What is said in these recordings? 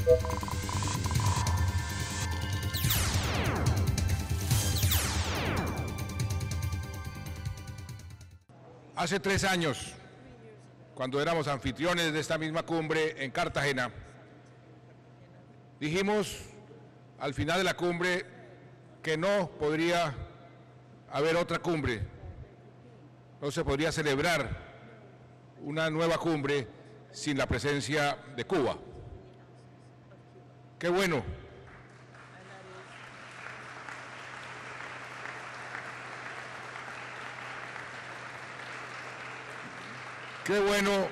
Hace 3 años, cuando éramos anfitriones de esta misma cumbre en Cartagena, dijimos al final de la cumbre que no podría haber otra cumbre, no se podría celebrar una nueva cumbre sin la presencia de Cuba. Qué bueno. Qué bueno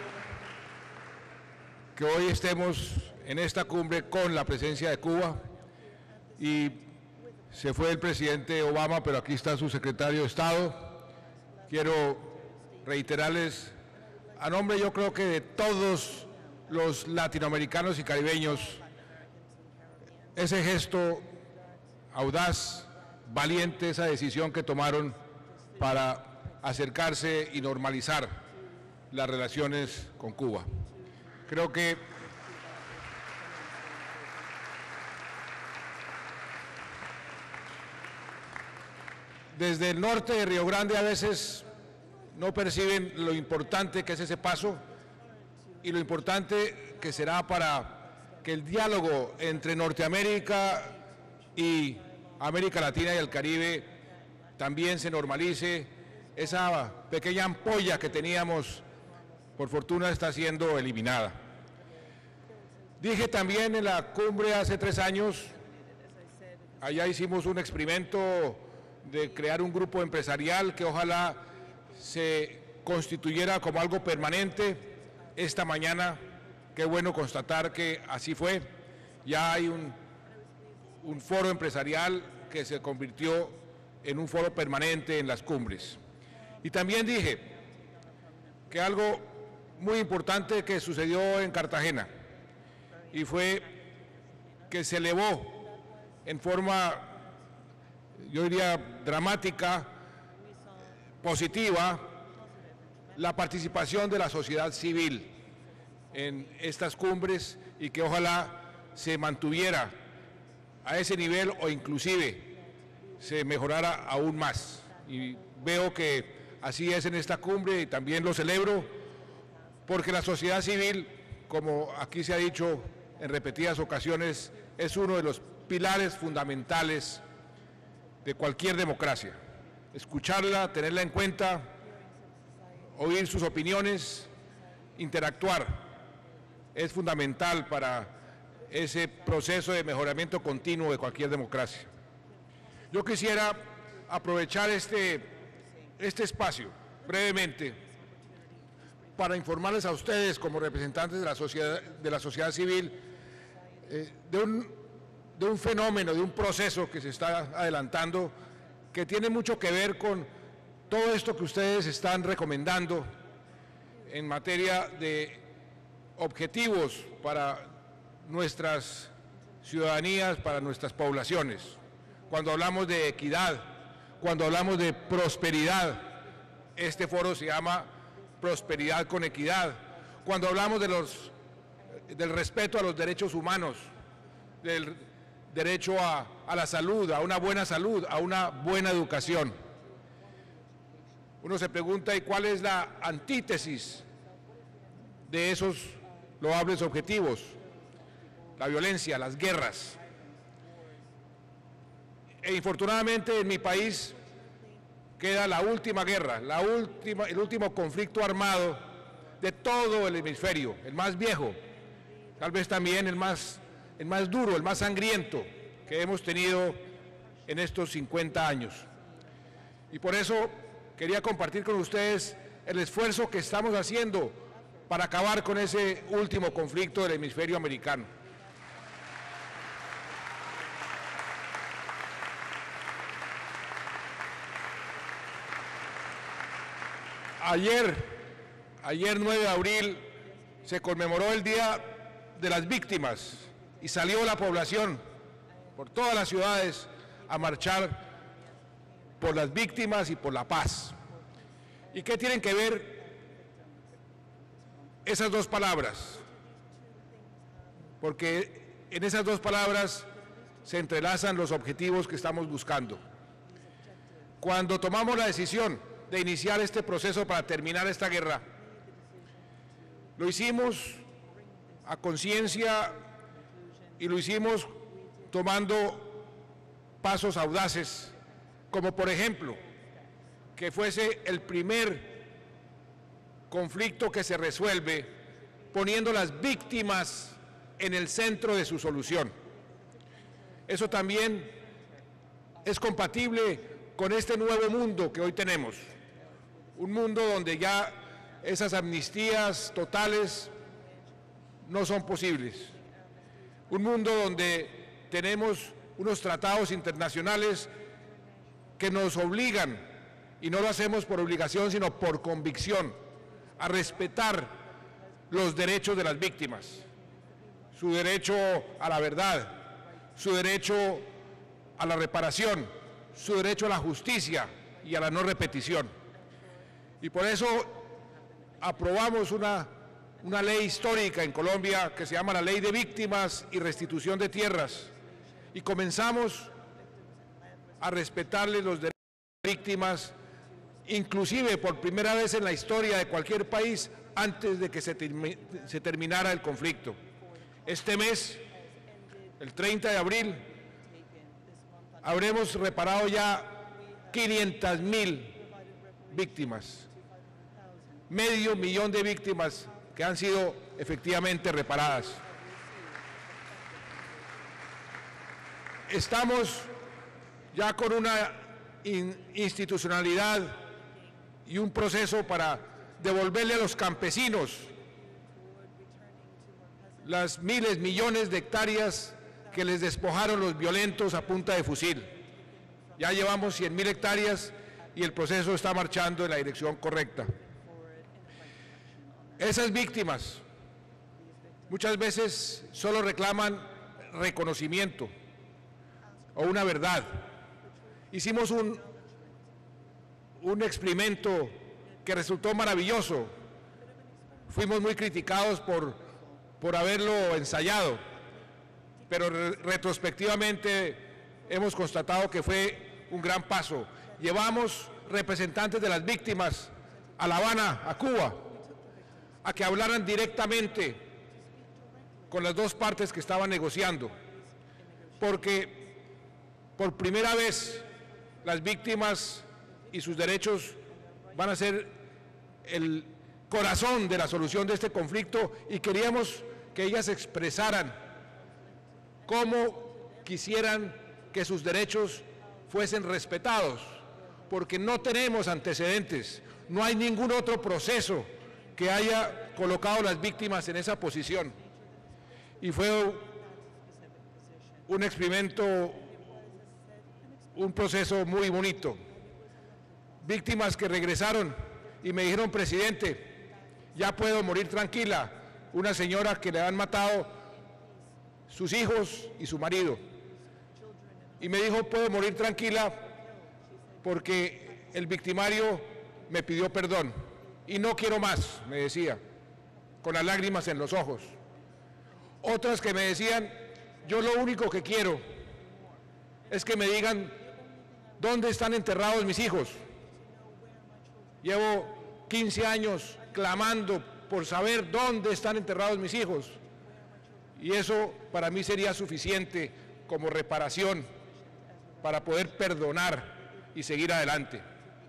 que hoy estemos en esta cumbre con la presencia de Cuba, y se fue el presidente Obama, pero aquí está su secretario de Estado. Quiero reiterarles, a nombre yo creo que de todos los latinoamericanos y caribeños, ese gesto audaz, valiente, esa decisión que tomaron para acercarse y normalizar las relaciones con Cuba. Creo que desde el norte de Río Grande a veces no perciben lo importante que es ese paso y lo importante que será para que el diálogo entre Norteamérica y América Latina y el Caribe también se normalice. Esa pequeña ampolla que teníamos, por fortuna, está siendo eliminada. Dije también en la cumbre hace 3 años, allá hicimos un experimento de crear un grupo empresarial que ojalá se constituyera como algo permanente. Esta mañana, qué bueno constatar que así fue. Ya hay un foro empresarial que se convirtió en un foro permanente en las cumbres. Y también dije que algo muy importante que sucedió en Cartagena, y fue que se elevó en forma, yo diría, dramática, positiva, la participación de la sociedad civil en estas cumbres, y que ojalá se mantuviera a ese nivel o inclusive se mejorara aún más. Y veo que así es en esta cumbre, y también lo celebro, porque la sociedad civil, como aquí se ha dicho en repetidas ocasiones, es uno de los pilares fundamentales de cualquier democracia. Escucharla, tenerla en cuenta, oír sus opiniones, interactuar, es fundamental para ese proceso de mejoramiento continuo de cualquier democracia. Yo quisiera aprovechar este espacio brevemente para informarles a ustedes, como representantes de la sociedad civil, de un fenómeno, de un proceso que se está adelantando, que tiene mucho que ver con todo esto que ustedes están recomendando en materia de objetivos para nuestras ciudadanías, para nuestras poblaciones. Cuando hablamos de equidad, cuando hablamos de prosperidad, este foro se llama Prosperidad con Equidad. Cuando hablamos del respeto a los derechos humanos, del derecho a la salud, a una buena salud, a una buena educación. Uno se pregunta, ¿y cuál es la antítesis de esos loables objetivos? La violencia, las guerras. E infortunadamente en mi país queda la última guerra, el último conflicto armado de todo el hemisferio, el más viejo, tal vez también el más duro, el más sangriento que hemos tenido en estos 50 años. Y por eso quería compartir con ustedes el esfuerzo que estamos haciendo para acabar con ese último conflicto del hemisferio americano. Ayer 9 de abril se conmemoró el Día de las Víctimas y salió la población por todas las ciudades a marchar por las víctimas y por la paz. ¿Y qué tienen que ver esas dos palabras? Porque en esas dos palabras se entrelazan los objetivos que estamos buscando. Cuando tomamos la decisión de iniciar este proceso para terminar esta guerra, lo hicimos a conciencia y lo hicimos tomando pasos audaces, como por ejemplo, que fuese el primer conflicto que se resuelve poniendo las víctimas en el centro de su solución. Eso también es compatible con este nuevo mundo que hoy tenemos, un mundo donde ya esas amnistías totales no son posibles, un mundo donde tenemos unos tratados internacionales que nos obligan, y no lo hacemos por obligación sino por convicción, a respetar los derechos de las víctimas, su derecho a la verdad, su derecho a la reparación, su derecho a la justicia y a la no repetición. Y por eso aprobamos una ley histórica en Colombia que se llama la Ley de Víctimas y Restitución de Tierras, y comenzamos a respetarle los derechos de las víctimas, inclusive por primera vez en la historia de cualquier país, antes de que se terminara el conflicto. Este mes, el 30 de abril, habremos reparado ya 500.000 víctimas, medio millón de víctimas que han sido efectivamente reparadas. Estamos ya con una institucionalidad y un proceso para devolverle a los campesinos las miles, millones de hectáreas que les despojaron los violentos a punta de fusil. Ya llevamos 100.000 hectáreas y el proceso está marchando en la dirección correcta. Esas víctimas muchas veces solo reclaman reconocimiento o una verdad. Hicimos un experimento que resultó maravilloso. Fuimos muy criticados por haberlo ensayado, pero retrospectivamente hemos constatado que fue un gran paso. Llevamos representantes de las víctimas a La Habana, a Cuba, a que hablaran directamente con las dos partes que estaban negociando, porque por primera vez las víctimas y sus derechos van a ser el corazón de la solución de este conflicto, y queríamos que ellas expresaran cómo quisieran que sus derechos fuesen respetados, porque no tenemos antecedentes, no hay ningún otro proceso que haya colocado a las víctimas en esa posición. Y fue un experimento, un proceso muy bonito. Víctimas que regresaron y me dijeron: presidente, ya puedo morir tranquila. Una señora que le han matado sus hijos y su marido. Y me dijo: puedo morir tranquila porque el victimario me pidió perdón y no quiero más, me decía, con las lágrimas en los ojos. Otras que me decían: yo lo único que quiero es que me digan dónde están enterrados mis hijos. Llevo 15 años clamando por saber dónde están enterrados mis hijos, y eso para mí sería suficiente como reparación para poder perdonar y seguir adelante.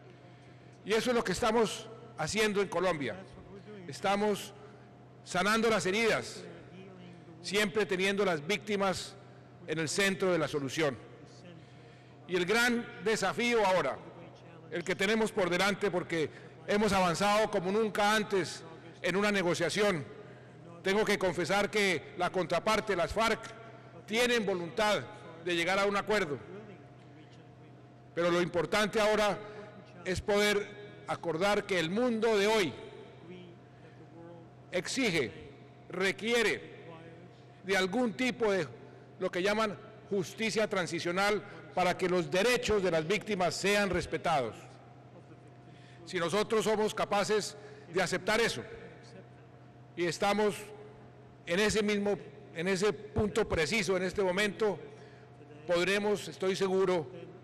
Y eso es lo que estamos haciendo en Colombia. Estamos sanando las heridas, siempre teniendo las víctimas en el centro de la solución. Y el gran desafío ahora, el que tenemos por delante, porque hemos avanzado como nunca antes en una negociación. Tengo que confesar que la contraparte, las FARC, tienen voluntad de llegar a un acuerdo. Pero lo importante ahora es poder acordar que el mundo de hoy exige, requiere de algún tipo de lo que llaman justicia transicional para que los derechos de las víctimas sean respetados. Si nosotros somos capaces de aceptar eso y estamos en ese mismo en ese punto preciso, en este momento, podremos, estoy seguro,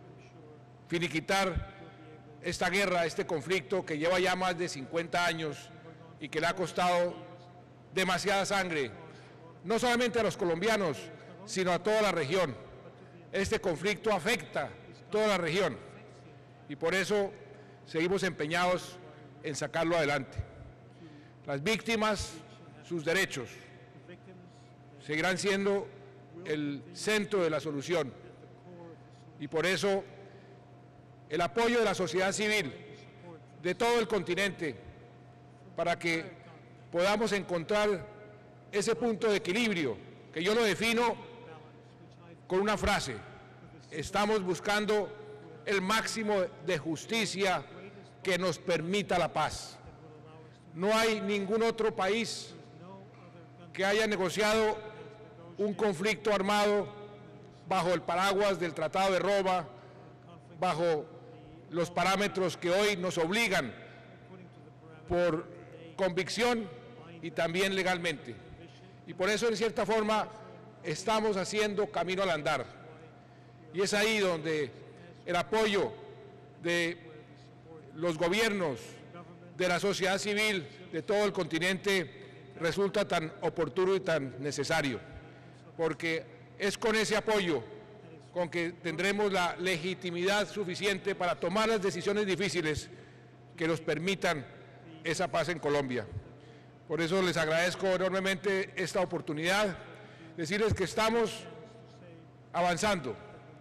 finiquitar esta guerra, este conflicto que lleva ya más de 50 años y que le ha costado demasiada sangre, no solamente a los colombianos, sino a toda la región. Este conflicto afecta a toda la región y por eso seguimos empeñados en sacarlo adelante. Las víctimas, sus derechos, seguirán siendo el centro de la solución y por eso el apoyo de la sociedad civil de todo el continente para que podamos encontrar ese punto de equilibrio que yo lo defino con una frase: estamos buscando el máximo de justicia que nos permita la paz. No hay ningún otro país que haya negociado un conflicto armado bajo el paraguas del Tratado de Roma, bajo los parámetros que hoy nos obligan por convicción y también legalmente. Y por eso, en cierta forma, estamos haciendo camino al andar. Y es ahí donde el apoyo de los gobiernos, de la sociedad civil, de todo el continente, resulta tan oportuno y tan necesario, porque es con ese apoyo con que tendremos la legitimidad suficiente para tomar las decisiones difíciles que nos permitan esa paz en Colombia. Por eso les agradezco enormemente esta oportunidad, decirles que estamos avanzando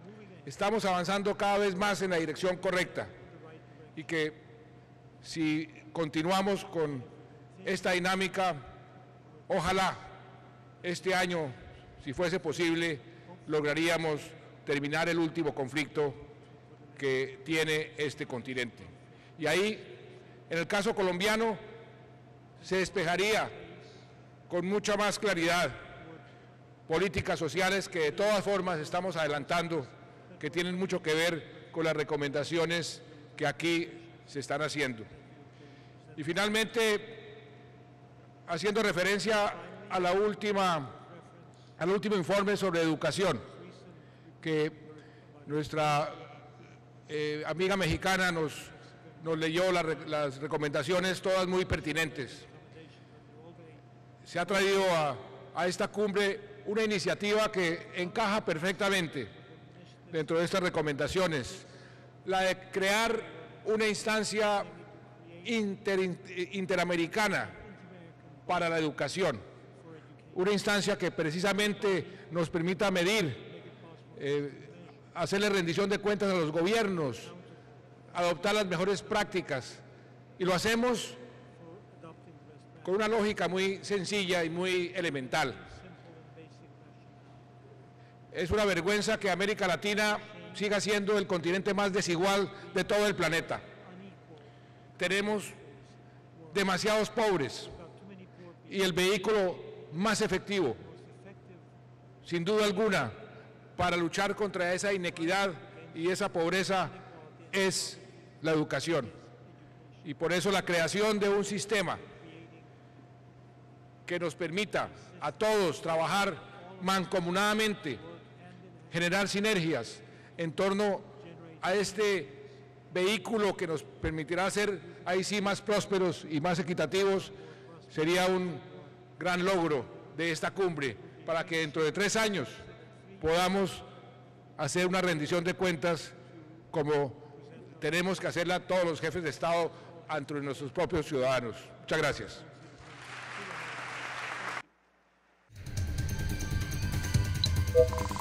cada vez más en la dirección correcta y que si continuamos con esta dinámica, ojalá este año, si fuese posible, lograríamos terminar el último conflicto que tiene este continente. Y ahí, en el caso colombiano, se despejaría con mucha más claridad políticas sociales que de todas formas estamos adelantando, que tienen mucho que ver con las recomendaciones que aquí se están haciendo. Y finalmente, haciendo referencia a al último informe sobre educación, que nuestra amiga mexicana nos leyó las recomendaciones, todas muy pertinentes. Se ha traído a esta cumbre una iniciativa que encaja perfectamente dentro de estas recomendaciones, la de crear una instancia interamericana para la educación, una instancia que precisamente nos permita medir, hacerle rendición de cuentas a los gobiernos, adoptar las mejores prácticas, y lo hacemos con una lógica muy sencilla y muy elemental. Es una vergüenza que América Latina siga siendo el continente más desigual de todo el planeta. Tenemos demasiados pobres y el vehículo más efectivo, sin duda alguna, para luchar contra esa inequidad y esa pobreza es la educación. Y por eso la creación de un sistema que nos permita a todos trabajar mancomunadamente, generar sinergias en torno a este vehículo que nos permitirá ser ahí sí más prósperos y más equitativos, sería un gran logro de esta cumbre, para que dentro de 3 años podamos hacer una rendición de cuentas como tenemos que hacerla todos los jefes de Estado ante nuestros propios ciudadanos. Muchas gracias.